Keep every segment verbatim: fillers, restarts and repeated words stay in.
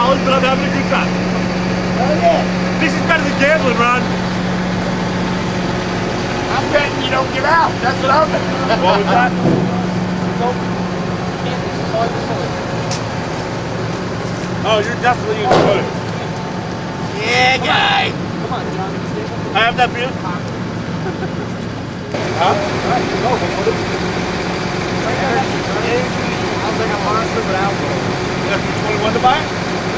dollars, but I'm having a good time. Hell yeah. This is better than gambling, Ron. I'm betting you don't get out. That's what I'm betting. What was that? Oh, you're definitely in good. Yeah, guy. Come on, John. I have that beer? Huh? Alright, go. We'll put it. I'll bring a monster, but alcohol. You have twenty-one to buy it?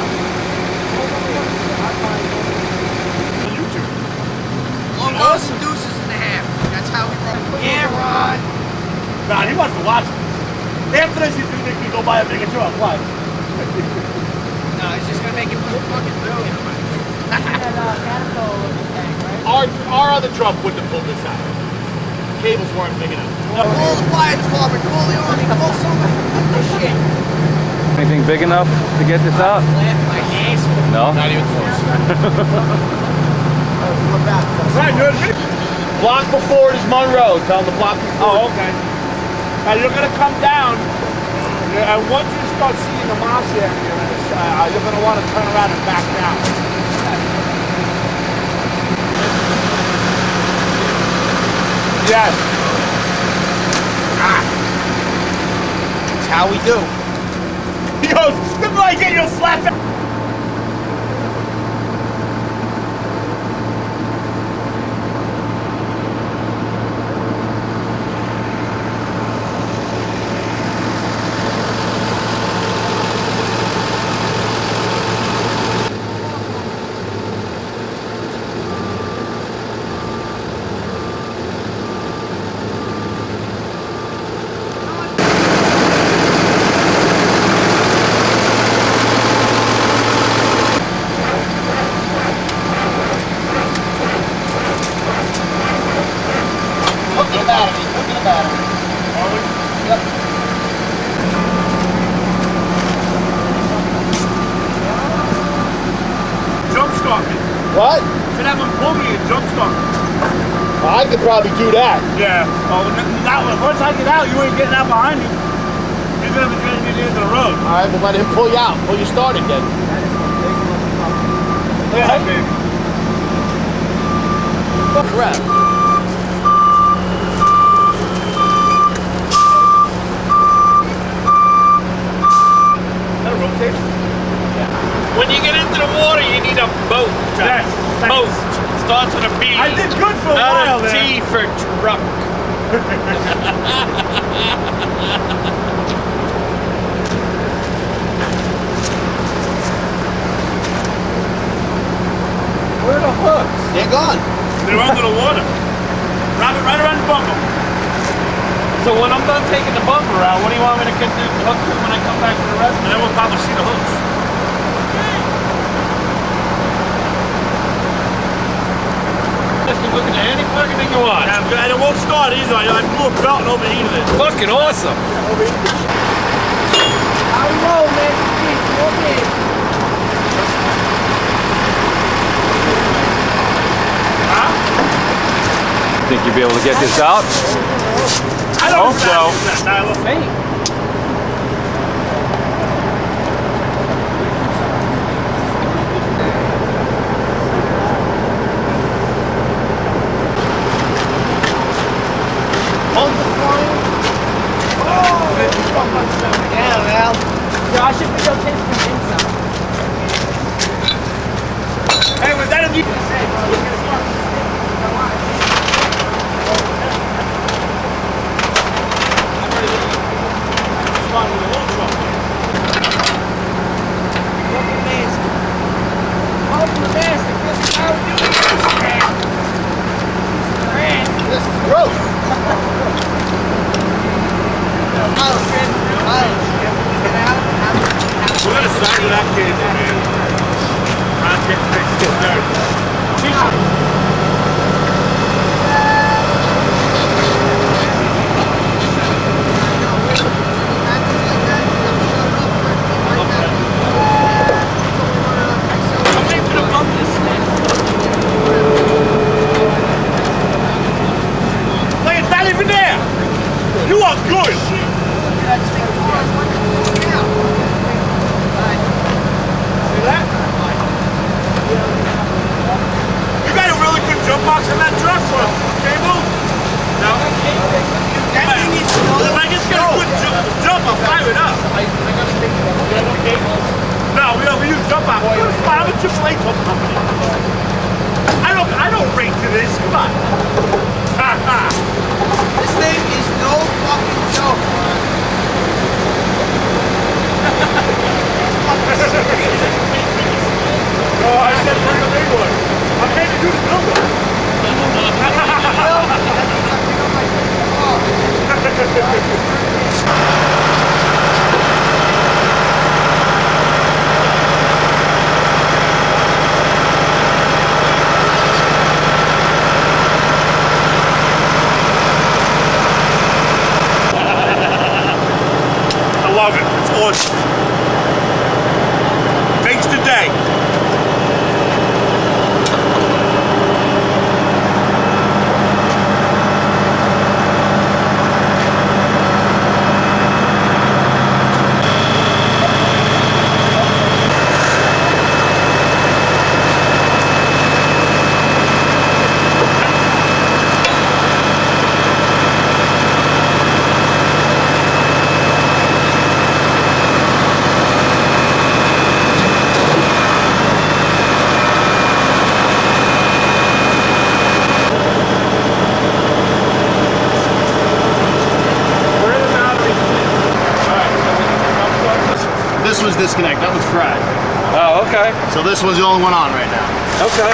Long balls and deuces and a half. That's how we roll. Yeah, Ron. Nah, he wants to watch it. After this, you think you go buy a bigger truck. Why? No, it's just gonna make it look fucking brilliant. And uh, Caterpillar was the tank, right? Our, our other truck wouldn't have pulled this out. Cables weren't big enough. Call the fire department, call the army, call somebody. Shit. Anything big enough to get this out? Laugh my ass. No? Not even close. We're back. Right, good. Block before it is Monroe. Tell them the block before. Oh, okay. Now you're going to come down, and once you start seeing the moss area, uh, you're going to want to turn around and back down. Yes. Ah. That's how we do. He goes, look like it, you'll slap it. What? Should have him pull me and jump start. Well, I could probably do that. Yeah. Well, not, once I get out, you ain't getting out behind me. You're gonna be getting me to the end of the road. All right, but let him pull you out. Pull you started then. Look at that big. Crap. Is that a rotation? When you get into the water, you need a boat. Yes. Boat. Starts with a B. I did good for a Not while a there. T for truck. Where are the hooks? They're gone. They're under the water. Wrap it right around the bumper. So when I'm done taking the bumper out, what do you want me to do the hook when I come back to the rest? And then we'll probably see the hooks. You can hook it to any fucking thing you want. Yeah, and it won't start either. I, I blew a belt and overheated it. Fucking awesome. How we roll, man? Jeez, okay. Huh? Think you'll be able to get this out? I don't hope so. Hey. Yeah, I should be able to take from the inside. Hey, was that a deep? Say, bro, you're gonna start with the stick. Come on. I'm ready to leave. you jump out. Come on, I'm a Triple A top company. I don't, I don't rate to this. Come on. This thing is no fucking joke. Oh, I said bring a big one. I'm ready to do the Blunder. I love it. It's awesome. Makes the day. This one's disconnected. That one's fried. Oh, okay. So this one's the only one on right now. Okay.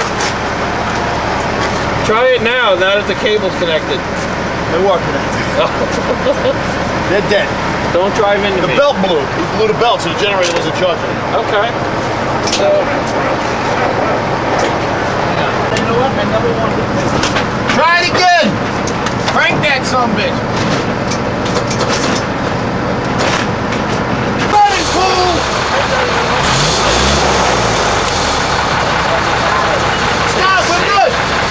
Try it now, now that the cable's connected. They were connected. They're dead. Don't drive into The me. belt blew. He blew the belt, so the generator wasn't charging. Okay. So, You know what? I never wanted to. Try it again. Crank that son bitch. Stop, we're good.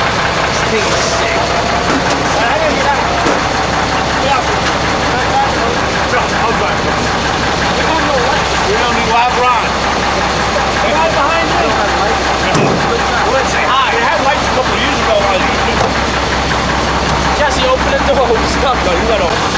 We don't need live Ron. Right behind me. Let's say hi. They had lights a couple of years ago on YouTube. Jesse, open the door. We're stuck. No, you let open.